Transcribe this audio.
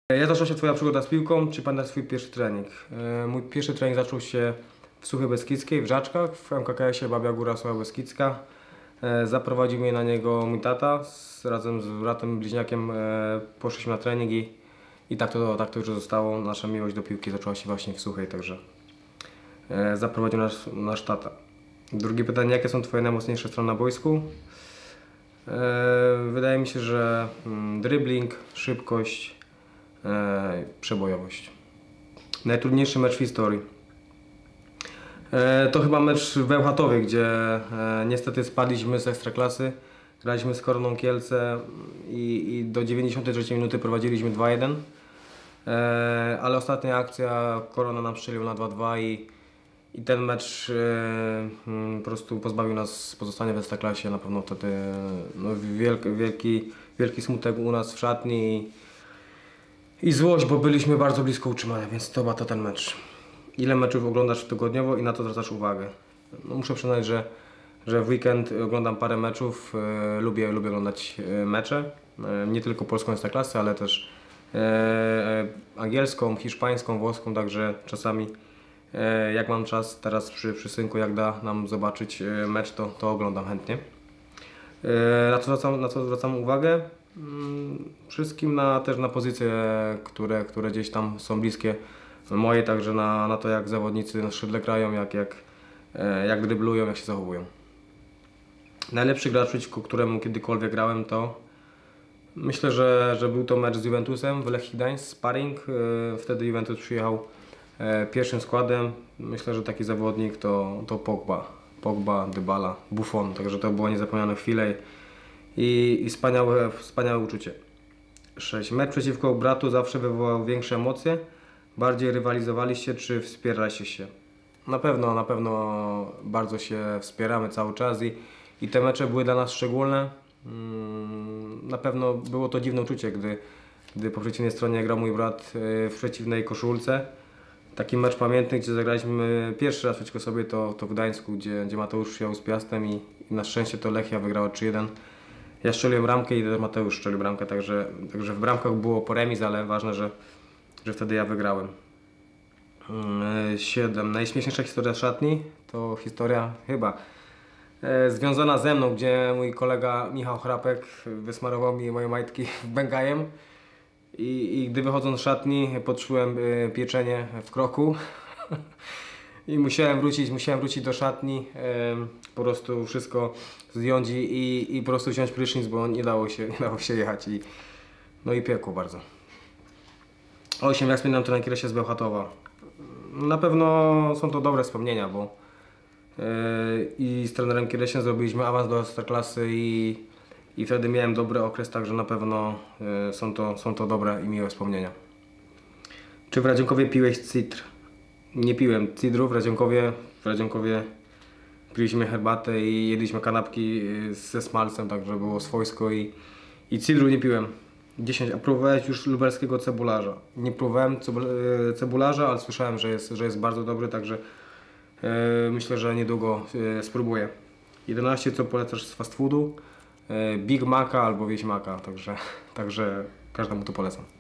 Jak zaczęła się Twoja przygoda z piłką? Czy pamiętasz swój pierwszy trening? Mój pierwszy trening zaczął się w Suchej Beskidzkiej, w Żaczkach, w MKKS-ie Babia Góra Sucha Beskidzka. Zaprowadził mnie na niego mój tata, razem z bratem bliźniakiem poszliśmy na trening i tak to już zostało. Nasza miłość do piłki zaczęła się właśnie w Suchej, także zaprowadził nasz tata. Drugie pytanie, jakie są Twoje najmocniejsze strony na boisku? Wydaje mi się, że dribbling, szybkość, przebojowość. Najtrudniejszy mecz w historii. To chyba mecz w Bełchatowie, gdzie niestety spadliśmy z Ekstraklasy. Graliśmy z Koroną Kielce i do 93 minuty prowadziliśmy 2-1. Ale ostatnia akcja, Korona nam strzelił na 2-2 i ten mecz po prostu pozbawił nas pozostania w Ekstraklasie. Na pewno wtedy no, wielki smutek u nas w szatni i złość, bo byliśmy bardzo blisko utrzymania, więc to ten mecz. Ile meczów oglądasz tygodniowo i na to zwracasz uwagę? No, muszę przyznać, że w weekend oglądam parę meczów, lubię oglądać mecze, nie tylko polską Ekstraklasę, ale też angielską, hiszpańską, włoską, także czasami jak mam czas, teraz przy synku, jak da nam zobaczyć mecz, to oglądam chętnie. Na co zwracam uwagę? Wszystkim też na pozycje, które gdzieś tam są bliskie moje, także na to, jak zawodnicy na skrzydle grają, jak dryblują, jak się zachowują. Najlepszy gracz, przeciwko któremu kiedykolwiek grałem, to myślę, że był to mecz z Juventusem w Lechii Gdańsk, sparring. Wtedy Juventus przyjechał pierwszym składem. Myślę, że taki zawodnik to Pogba, Dybala, Buffon, także to było niezapomniane chwile i wspaniałe uczucie. 6. Mecz przeciwko bratu zawsze wywołał większe emocje. Bardziej rywalizowaliście czy wspieraliście się? Na pewno bardzo się wspieramy cały czas i te mecze były dla nas szczególne. Na pewno było to dziwne uczucie, gdy po przeciwnej stronie grał mój brat w przeciwnej koszulce. Taki mecz pamiętny, gdzie zagraliśmy pierwszy raz przeciwko sobie, to w Gdańsku, gdzie Mateusz przyjechał z Piastem i na szczęście to Lechia wygrała 3-1. Ja strzeliłem bramkę i Mateusz strzelił bramkę, także w bramkach było po remis, ale ważne, że wtedy ja wygrałem. 7. Najśmieszniejsza historia z szatni to historia chyba związana ze mną, gdzie mój kolega Michał Chrapek wysmarował mi moje majtki bęgajem i gdy wychodząc z szatni poczułem pieczenie w kroku i musiałem wrócić do szatni, po prostu wszystko zdjąć i po prostu wziąć prysznic, bo nie dało się jechać no i piekło bardzo. 8. Jak wspominam trener Kieresie z Bełchatowa. Na pewno są to dobre wspomnienia, bo i z trenerem Kieresiem zrobiliśmy awans do Ekstraklasy i wtedy miałem dobry okres, także na pewno są to dobre i miłe wspomnienia. Czy w Radzionkowie piłeś cydr? Nie piłem cydru w Radzionkowie. W Radzionkowie piliśmy herbatę i jedliśmy kanapki ze smalcem, także było swojsko i cydru nie piłem. 10. A próbowałeś już lubelskiego cebularza? Nie próbowałem cebularza, ale słyszałem, że jest bardzo dobry, także myślę, że niedługo spróbuję. 11. Co polecasz z fast foodu? Big Maca albo Wieśmaka, także każdemu to polecam.